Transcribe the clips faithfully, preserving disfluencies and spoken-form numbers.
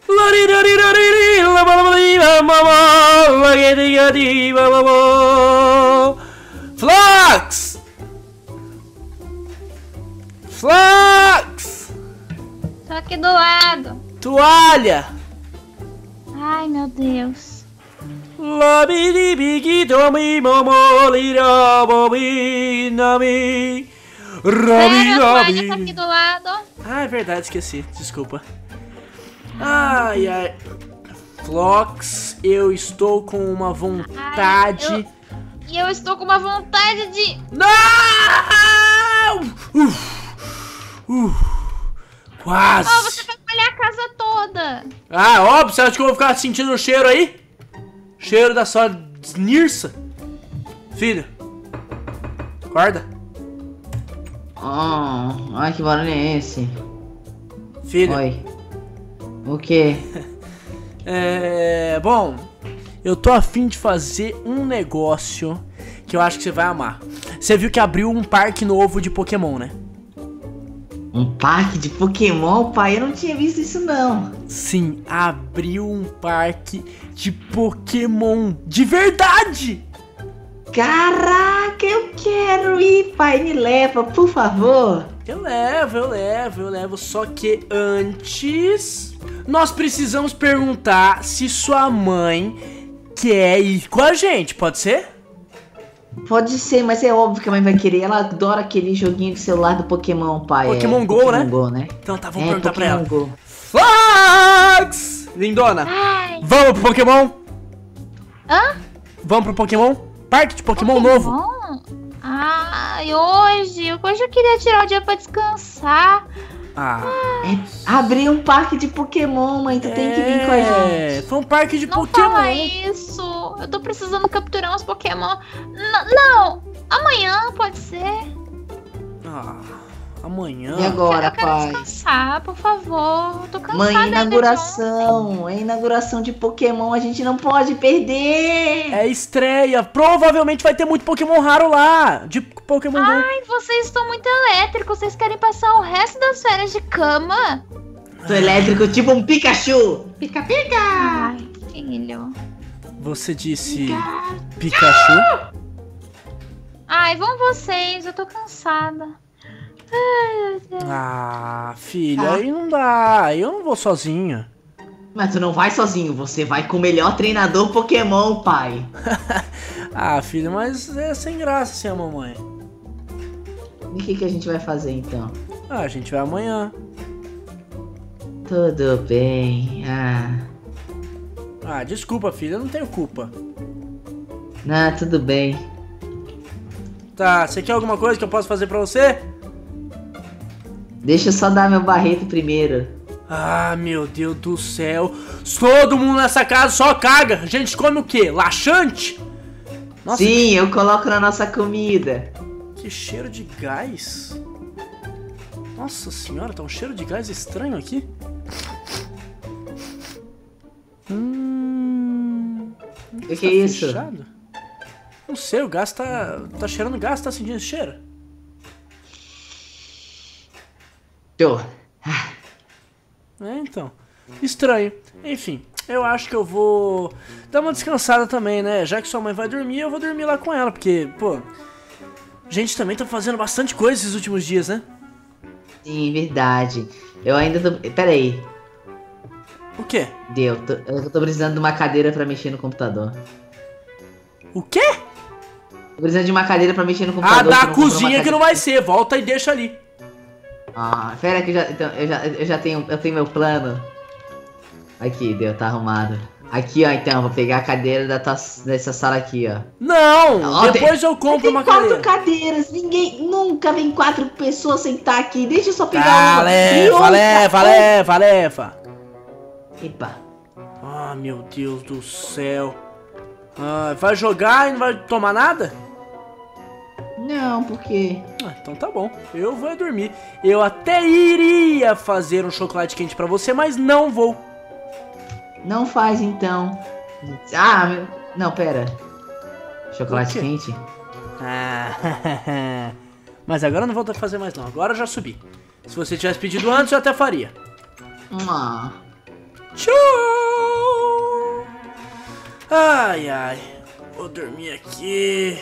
Flux! Flux! Tô aqui do lado. Toalha! Ai, meu Deus. Sério, a toalha tá aqui do lado. Ah, é verdade, esqueci. Desculpa. Ai, ai. Flux, eu estou com uma vontade... Ai, eu... E eu estou com uma vontade de... Não! Uh, uh, quase. Oh, você vai molhar a casa toda. Ah, óbvio, você acha que eu vou ficar sentindo o cheiro aí? Cheiro da sua nirsa. Filho, acorda. Oh, ai, que barulho é esse? Filho. Oi. O quê? É... Bom, eu tô a fim de fazer um negócio que eu acho que você vai amar. Você viu que abriu um parque novo de Pokémon, né? Um parque de Pokémon, pai? Eu não tinha visto isso, não. Sim, abriu um parque de Pokémon de verdade! Caraca, eu quero ir, pai. Me leva, por favor. Eu levo, eu levo, eu levo. Só que antes, nós precisamos perguntar se sua mãe quer ir com a gente, pode ser? Pode ser, mas é óbvio que a mãe vai querer. Ela adora aquele joguinho de celular do Pokémon, pai. Pokémon é, Go, Pokémon né? Go, né? Então tá, vamos é, perguntar Pokémon pra ela. Go. Flux! Lindona, Ai. vamos pro Pokémon? Hã? Vamos pro Pokémon? Parque de Pokémon, Pokémon? novo. Ai, hoje. Hoje eu queria tirar o dia pra descansar. Ah, É, abrir um parque de Pokémon, mãe. Tu tem que vir com a gente. É, foi um parque de Não Pokémon. fala isso. Eu tô precisando capturar uns Pokémon. N- não, amanhã pode ser. Ah, amanhã. E agora, eu quero pai? descansar, por favor. Eu tô cansada Mãe, ainda de inauguração. É inauguração de Pokémon. A gente não pode perder. É estreia. Provavelmente vai ter muito Pokémon raro lá. De Pokémon Go. Ai, vocês estão muito elétricos. Vocês querem passar o resto das férias de cama? Tô elétrico, tipo um Pikachu. Pica, pica. Ai, filho. Você disse Pikachu? Ai, vão vocês. Eu tô cansada. Ai, meu Deus. Ah, filha, Tá. aí não dá. Eu não vou sozinho. Mas tu não vai sozinho. Você vai com o melhor treinador Pokémon, pai. Ah, filha, mas é sem graça assim a mamãe. E o que, que a gente vai fazer então? Ah, a gente vai amanhã. Tudo bem. Ah, Ah, desculpa, filha, eu não tenho culpa. não, tudo bem. Tá, você quer alguma coisa que eu possa fazer pra você? Deixa eu só dar meu barreto primeiro. Ah, meu Deus do céu. Todo mundo nessa casa só caga. A gente come o quê? Laxante? Nossa, Sim, eu coloco na nossa comida. que cheiro de gás. Nossa senhora, tá um cheiro de gás estranho aqui. Hum... O que, Tá que é isso? fechado? Não sei, o gás tá... Tá cheirando gás, tá sentindo esse cheiro? Tô. É, então. Estranho. Enfim, eu acho que eu vou dar uma descansada também, né? Já que sua mãe vai dormir, eu vou dormir lá com ela, porque, pô... A gente também tá fazendo bastante coisa esses últimos dias, né? Sim, verdade. Eu ainda tô... Pera aí. O quê? Deu. Tô- Eu tô precisando de uma cadeira pra mexer no computador. O quê? Tô precisando de uma cadeira pra mexer no Ah, computador. da que eu não comprei uma cozinha que cadeira. não vai ser. Volta e deixa ali. Ah, pera que eu já, então, eu já, eu já tenho, eu tenho meu plano. Aqui, deu, tá arrumado. Aqui, ó, então, vou pegar a cadeira da tua, dessa sala aqui, ó. Não! Ó, Depois tem- eu compro tem uma quatro cadeira. cadeiras, ninguém, nunca vem quatro pessoas sentar aqui. Deixa eu só pegar Ah, uma. E leva, outra, leva, outra. leva, leva. Epa. Ah, meu Deus do céu. Ah, vai jogar e não vai tomar nada? Não, porque... Ah, então tá bom, eu vou dormir. Eu até iria fazer um chocolate quente pra você, mas não vou. Não faz, então. Ah, meu... Não, pera. Chocolate O quê? quente? Ah, mas agora eu não vou fazer mais não, agora eu já subi. Se você tivesse pedido antes, eu até faria. Ah, Tchau! Ai, ai. Vou dormir aqui.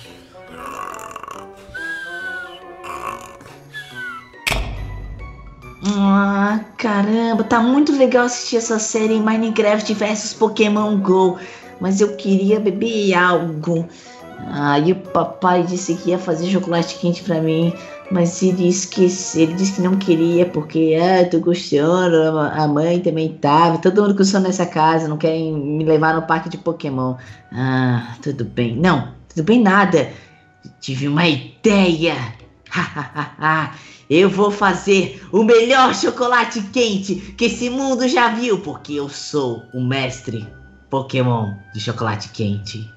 Ah, caramba, tá muito legal assistir essa série Minecraft versus Pokémon Go. Mas eu queria beber algo. Aí ah, o papai disse que ia fazer chocolate quente pra mim. Mas ele esqueceu, ele disse que não queria porque, ah, tô gostando, a mãe também tava, todo mundo gostou nessa casa, não querem me levar no parque de Pokémon. Ah, tudo bem. Não, tudo bem nada. Tive uma ideia. Eu vou fazer o melhor chocolate quente que esse mundo já viu, porque eu sou o mestre Pokémon de chocolate quente.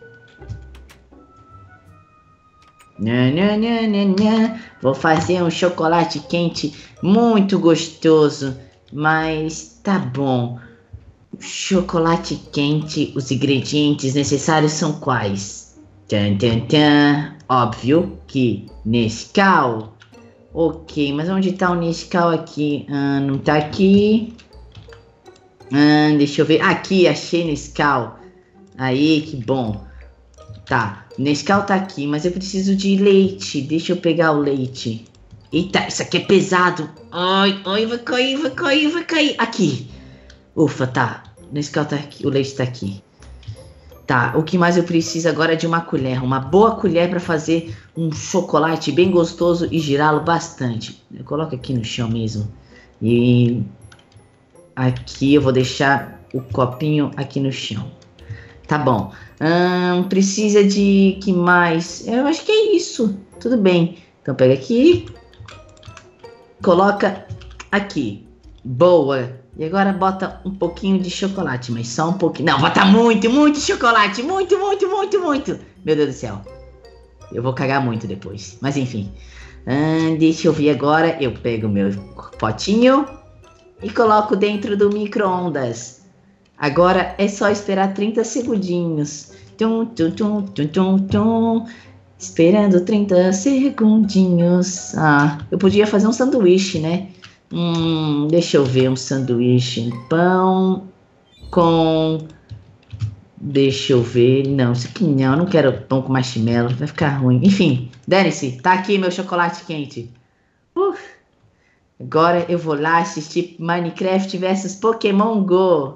Nha, nha, nha, nha, nha. Vou fazer um chocolate quente muito gostoso, mas tá bom. Chocolate quente, os ingredientes necessários são quais? Tan, tan, tan. Óbvio que Nescau. Ok, mas onde tá o Nescau aqui? Ah, não tá aqui. Ah, deixa eu ver. Aqui, achei Nescau. Aí, que bom. Tá, Nescau tá aqui, mas eu preciso de leite. Deixa eu pegar o leite. Eita, isso aqui é pesado. Ai, ai, vai cair, vai cair, vai cair. Aqui. Ufa, tá. Nescau tá aqui, o leite tá aqui. Tá, o que mais eu preciso agora é de uma colher. Uma boa colher pra fazer um chocolate bem gostoso e girá-lo bastante. Eu coloco aqui no chão mesmo. E aqui eu vou deixar o copinho aqui no chão. Tá bom. Hum, precisa de que mais? Eu acho que é isso. Tudo bem. Então pega aqui. Coloca aqui. Boa. E agora bota um pouquinho de chocolate. Mas só um pouquinho. Não, bota muito, muito chocolate. Muito, muito, muito, muito. Meu Deus do céu. Eu vou cagar muito depois. Mas enfim. Hum, deixa eu ver agora. Eu pego meu potinho e coloco dentro do micro-ondas. Agora é só esperar trinta segundinhos. Tum, tum, tum, tum, tum, tum. Esperando trinta segundinhos. Ah, eu podia fazer um sanduíche, né? Hum, deixa eu ver um sanduíche. Um pão com... Deixa eu ver. Não, isso aqui não. Eu não quero pão com marshmallow. Vai ficar ruim. Enfim, dane-se. Tá aqui meu chocolate quente. Uh, agora eu vou lá assistir Minecraft versus Pokémon Go.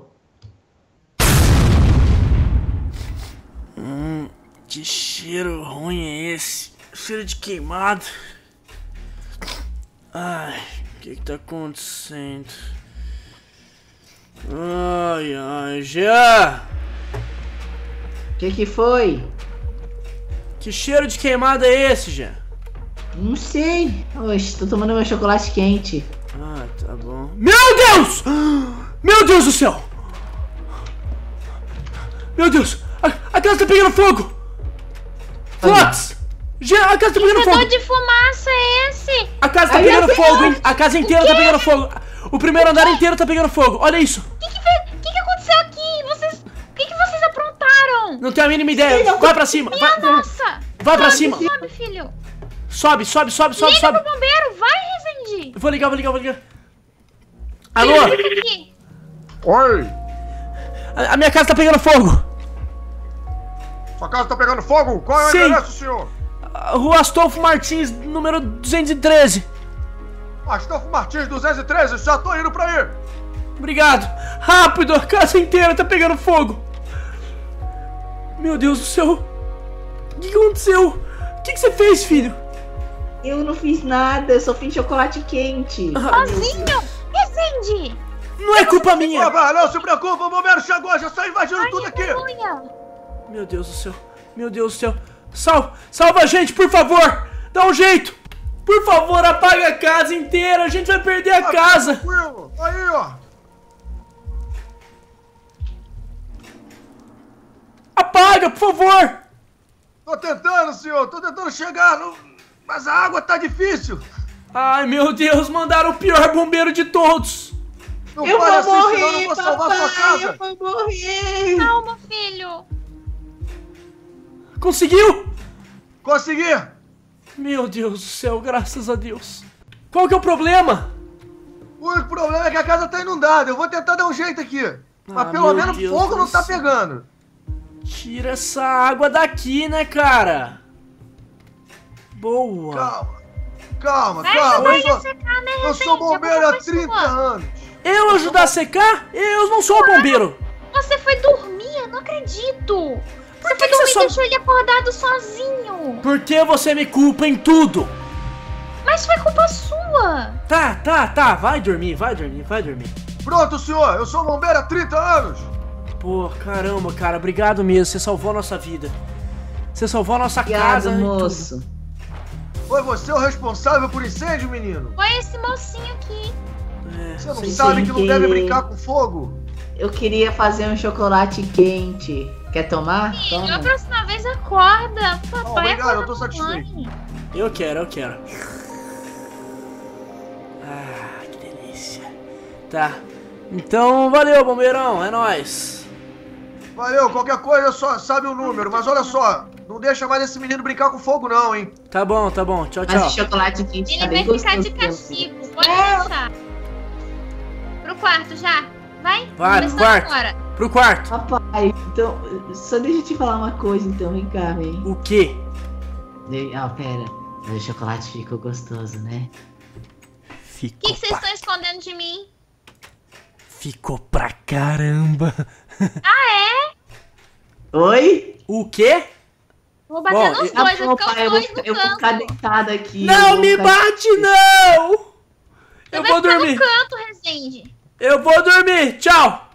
Hum, que cheiro ruim é esse? Cheiro de queimado. Ai, o que que tá acontecendo? Ai, ai, já! O que que foi? Que cheiro de queimado é esse, já? Não sei. Oxe, tô tomando meu chocolate quente. Ah, tá bom. Meu Deus! Meu Deus do céu! Meu Deus! A, a casa tá pegando fogo! Flox! Já, a casa tá pegando fogo! Que de fumaça é esse? A casa tá Ai, pegando meu fogo, Deus! hein? A casa inteira tá pegando fogo! O primeiro andar inteiro tá pegando fogo! Olha isso! O que que, fe- que que aconteceu aqui? Vocês... O que que vocês aprontaram? Não tenho a mínima ideia! Vai pra cima! Vai, Nossa! vai pra Sobe, cima! Sobe, filho! Sobe, sobe, sobe, sobe, Liga sobe! pro bombeiro! Vai, Resende! Eu vou ligar, vou ligar, vou ligar! Alô? Aqui. Oi! A, a minha casa tá pegando fogo! Sua casa tá pegando fogo? Qual é o Sim. endereço, senhor? A Rua Astolfo Martins, número duzentos e treze. Astolfo Martins duzentos e treze, já tô indo pra aí! Obrigado! Rápido, a casa inteira tá pegando fogo! Meu Deus do céu! O que aconteceu? O que, que você fez, filho? Eu não fiz nada, eu só fiz chocolate quente. Ah, meu Sozinho! Deus. Resende! Não é culpa minha! Opa, não se preocupa, o bombeiro chegou, já está invadindo Ai, tudo aqui! vergonha. Meu Deus do céu! Meu Deus do céu! Salva! Salva a gente, por favor! Dá um jeito! Por favor, apaga a casa inteira! A gente vai perder a Ah, casa! Tranquilo, aí ó! Apaga, por favor! Tô tentando, senhor, tô tentando chegar, no... mas a água tá difícil! Ai, meu Deus, mandaram o pior bombeiro de todos! Não Eu fale vou assim, senão eu não morrer, vou salvar papai, sua casa! eu vou morrer. Calma, filho! Conseguiu? Consegui! Meu Deus do céu, graças a Deus. Qual que é o problema? O O único problema é que a casa tá inundada. Eu vou tentar dar um jeito aqui. Mas Ah, pelo meu menos Deus fogo do não tá céu. pegando. Tira essa água daqui, né, cara? Boa. Calma. Calma, Vai calma. ajudar Eu ele a sou, secar, né, eu Rezende? sou A culpa bombeiro há foi trinta sua. anos. Eu ajudar a secar? Eu não sou bombeiro. Você foi dormir, eu não acredito. Você que foi que você dormir e só- deixou ele acordado sozinho. Por que você me culpa em tudo? Mas foi culpa sua. Tá, tá, tá. Vai dormir, vai dormir, vai dormir. Pronto, senhor. Eu sou bombeiro há trinta anos. Pô, caramba, cara. Obrigado mesmo. Você salvou a nossa vida. Você salvou a nossa Obrigado, casa. e tudo. moço. Foi você o responsável por incêndio, menino? Foi esse mocinho aqui. É, Você não sem- sabe que não querer. deve brincar com fogo? Eu queria fazer um chocolate quente. Quer tomar? Filho, a Toma. próxima vez acorda. Papai, obrigado, acorda eu tô com satisfeito. mãe. Eu quero, eu quero. Ah, que delícia. Tá. Então, valeu, bombeirão. É nóis. Valeu, qualquer coisa só sabe o número. Mas olha só, não deixa mais esse menino brincar com fogo não, hein? Tá bom, tá bom. Tchau, Mas tchau. o chocolate quente Ele tá bem vai ficar gostoso. de meu filho. castigo. Pode É. deixar. Pro quarto já. Vai? Vai, Vamos pro quarto. agora. Pro quarto. Papai, então, só deixa eu te falar uma coisa, então, vem cá, vem. O quê? De- Ah, pera. Mas o chocolate ficou gostoso, né? O Ficou que, que vocês pra... estão escondendo de mim? Ficou pra caramba. Oi? O quê? Vou bater Bom, nos eu- Ah, dois, vai bom, ficar os pai, eu vou, dois no eu vou canto. ficar deitada aqui. eu Não vou me ficar- bate, não! Você Eu vai vou ficar dormir. no canto, Rezende. Eu vou dormir. Tchau.